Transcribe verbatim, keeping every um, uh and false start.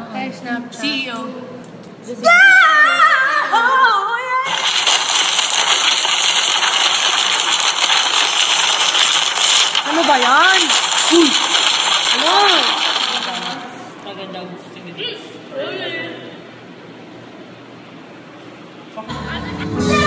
Kay Snapchat. C E O. Yeah! Oh, yeah! Ano ba yan? Uy! Ano? Magandang gusto nito.